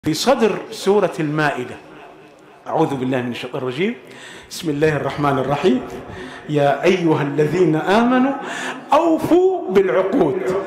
في صدر سورة المائدة. أعوذ بالله من الشيطان الرجيم. بسم الله الرحمن الرحيم. يا أيها الذين آمنوا أوفوا بالعقود.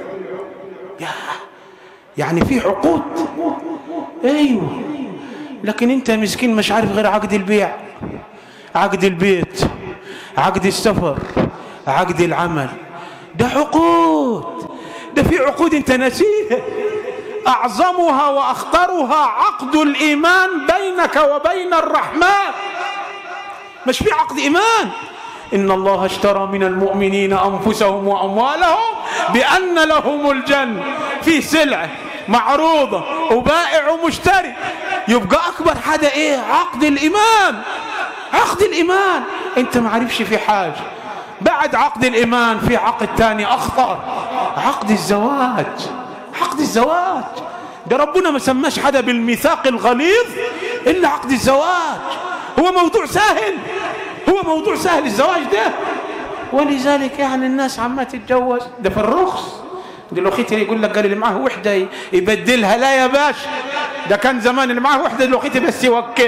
يعني في عقود، أيوه، لكن أنت مسكين مش عارف غير عقد البيع، عقد البيت، عقد السفر، عقد العمل. ده عقود، ده في عقود أنت نسيها. أعظمها وأخطرها عقد الإيمان بينك وبين الرحمن. مش في عقد إيمان؟ إن الله اشترى من المؤمنين أنفسهم وأموالهم بأن لهم الجنة. في سلعة معروضة وبائع ومشتري، يبقى أكبر حاجة إيه؟ عقد الإيمان. عقد الإيمان أنت ما عارفش في حاجة. بعد عقد الإيمان في عقد تاني أخطر، عقد الزواج. عقد الزواج ده ربنا ما سماش حدا بالميثاق الغليظ إلا عقد الزواج. هو موضوع سهل، هو موضوع سهل الزواج ده. ولذلك يعني الناس عما تتجوز ده في الرخص. دلوقتي يقول لك قال اللي معاه وحدة يبدلها. لا يا باشا، ده كان زمان اللي معاه وحدة دلوقتي بس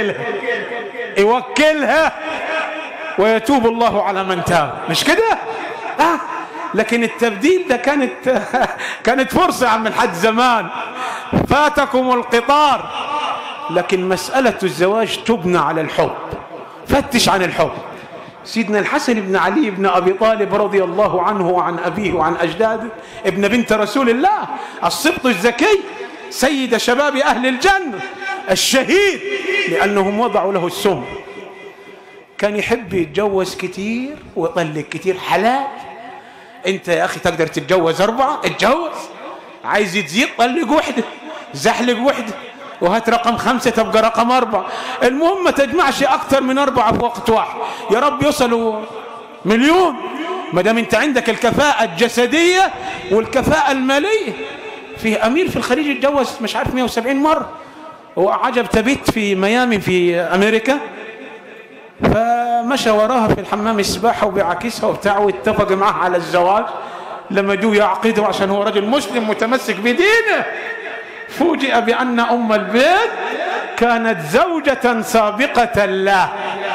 يوكلها ويتوب الله على من تاب، مش كده؟ لكن التبديل ده كانت فرصة عم الحج زمان، فاتكم القطار. لكن مسألة الزواج تبنى على الحب. فتش عن الحب. سيدنا الحسن بن علي بن أبي طالب رضي الله عنه وعن أبيه وعن أجداده، ابن بنت رسول الله، السبط الزكي، سيد شباب أهل الجنة، الشهيد، لأنهم وضعوا له السم. كان يحب يتجوز كتير ويطلق كتير. حلال. انت يا اخي تقدر تتجوز 4، اتجوز. عايز تزيد طلق وحده، زحلق وحده، وهات رقم 5 تبقى رقم 4. المهم ما تجمعش اكثر من 4 في وقت واحد. يا رب يوصلوا مليون، ما دام انت عندك الكفاءة الجسدية والكفاءة المالية. في امير في الخليج اتجوز مش عارف 170 مرة. هو عجب تبت في ميامي في امريكا، فمشى وراها في الحمام السباحة وبيعاكسها وبتاع، واتفق معها على الزواج. لما جو يعقده عشان هو رجل مسلم متمسك بدينه، فوجئ بأن أم البيت كانت زوجة سابقة له.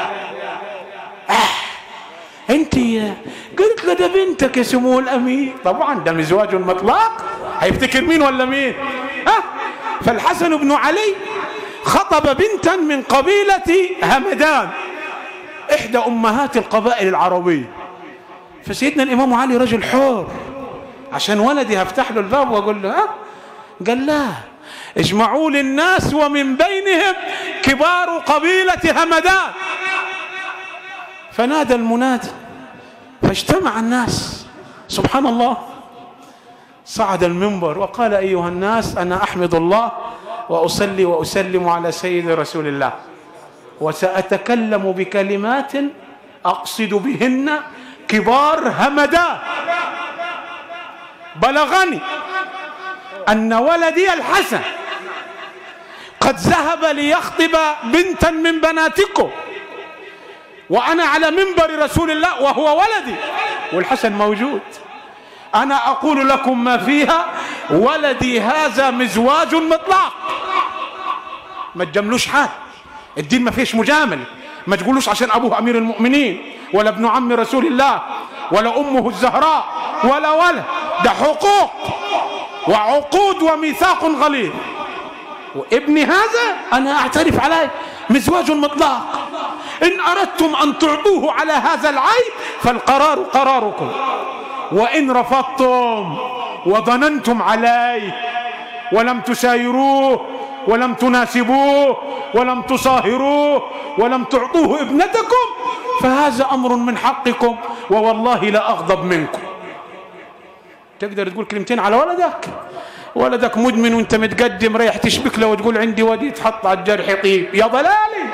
انت قلت له ده بنتك يا سمو الأمير. طبعا ده مزواج مطلق، هيفتكر مين ولا مين؟ فالحسن بن علي خطب بنتا من قبيلة همدان، إحدى أمهات القبائل العربية. فسيدنا الإمام علي رجل حر، عشان ولدي هفتح له الباب وأقول له قال لا، اجمعوا للناس ومن بينهم كبار قبيلة همدان. فنادى المنادي فاجتمع الناس. سبحان الله. صعد المنبر وقال أيها الناس، أنا أحمد الله وأصلي وأسلم على سيد رسول الله، وسأتكلم بكلمات أقصد بهن كبار همدان. بلغني أن ولدي الحسن قد ذهب ليخطب بنتا من بناتكم، وأنا على منبر رسول الله وهو ولدي والحسن موجود. أنا أقول لكم ما فيها، ولدي هذا مزواج مطلق. ما تجاملوش حال، الدين ما فيش مجامله. ما تقولوش عشان أبوه أمير المؤمنين ولا ابن عم رسول الله ولا أمه الزهراء ولا ده حقوق وعقود وميثاق غليظ. وابني هذا أنا أعترف عليه مزواج مطلق. إن أردتم أن تعطوه على هذا العيب فالقرار قراركم، وإن رفضتم وظننتم عليه ولم تسايروه ولم تناسبوه ولم تصاهروه ولم تعطوه ابنتكم فهذا أمر من حقكم، ووالله لا أغضب منكم. تقدر تقول كلمتين على ولدك مدمن وانت متقدم رايح تشبك له وتقول عندي ودي تحط على الجرح يطيب؟ يا ضلالي.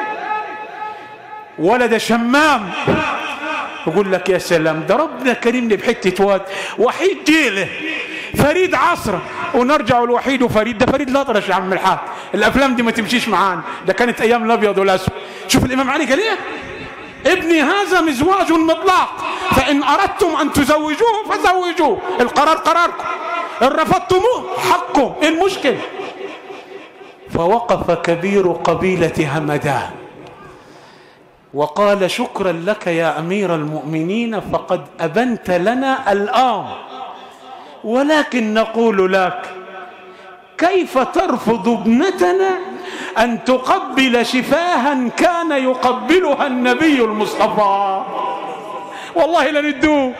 ولد شمام يقول لك يا سلام، ده ربنا كريمني بحتة واد وحيد جيله فريد عصره، ونرجع الوحيد وفريد. ده فريد الأطرش يا عم الحاج. الأفلام دي ما تمشيش معانا، ده كانت أيام الأبيض والأسود. شوف الإمام علي قال إيه؟ ابني هذا مزواج مطلق، فإن أردتم أن تزوجوه فزوجوه، القرار قراركم، إن رفضتموه حقكم. إيه المشكلة؟ فوقف كبير قبيلة همدان وقال: شكرا لك يا أمير المؤمنين، فقد أبنت لنا الآن، ولكن نقول لك: كيف ترفض ابنتنا أن تقبل شفاها كان يقبلها النبي المصطفى؟ والله لندوه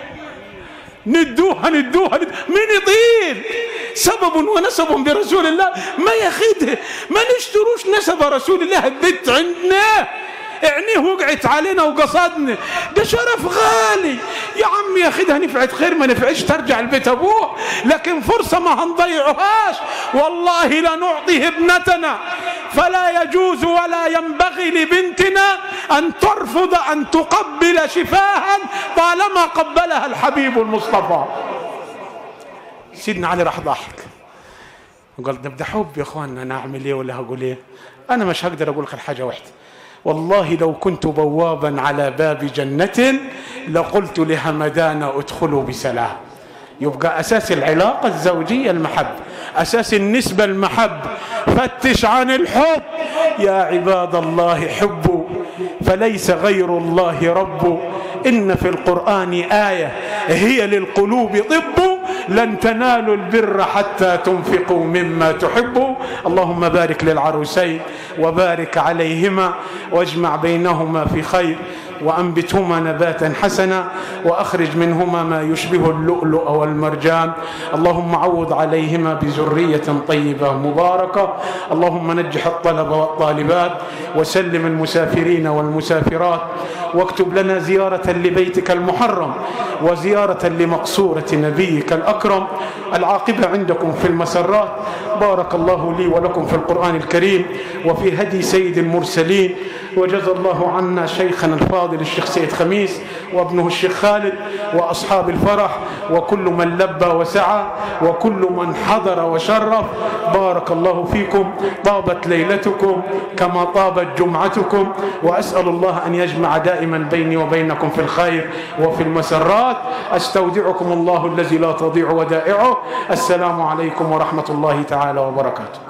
ندوها مين يطير سبب ونسب برسول الله ما ياخده، ما نشتروش نسب رسول الله البت عندنا، عينيه وقعت علينا وقصدنا، ده شرف غالي يا عمي، ياخدها نفعت خير ما نفعتش ترجع البيت ابوه، لكن فرصة ما هنضيعهاش، والله لنعطيه ابنتنا، فلا يجوز ولا ينبغي لبنتنا أن ترفض أن تقبل شفاها طالما قبلها الحبيب المصطفى. سيدنا علي راح ضحك وقال: ده حب يا اخوانا، انا اعمل ايه ولا هقول ايه؟ انا مش هقدر اقول غير حاجه واحده، والله لو كنت بوابا على باب جنة لقلت لهمدان ادخلوا بسلام. يبقى أساس العلاقة الزوجية المحبة، أساس النسبة المحبة، فتش عن الحب يا عباد الله، حبوا فليس غير الله رب، إن في القرآن آية هي للقلوب طب، لن تنالوا البر حتى تنفقوا مما تحبوا. اللهم بارك للعروسين وبارك عليهما واجمع بينهما في خير، وأنبتهما نباتا حسنا، وأخرج منهما ما يشبه اللؤلؤ والمرجان. اللهم عوض عليهما بذرية طيبة مباركة. اللهم نجح الطلبة والطالبات، وسلم المسافرين والمسافرات، واكتب لنا زيارة لبيتك المحرم وزيارة لمقصورة نبيك الأكرم. العاقبة عندكم في المسرات. بارك الله لي ولكم في القرآن الكريم وفي هدي سيد المرسلين، وجزى الله عنا شيخنا الفاضل الشيخ سيد خميس وابنه الشيخ خالد وأصحاب الفرح وكل من لبى وسعى وكل من حضر وشرف. بارك الله فيكم، طابت ليلتكم كما طابت جمعتكم، وأسأل الله أن يجمع دائما بيني وبينكم في الخير وفي المسرات. أستودعكم الله الذي لا تضيع ودائعه. السلام عليكم ورحمة الله تعالى وبركاته.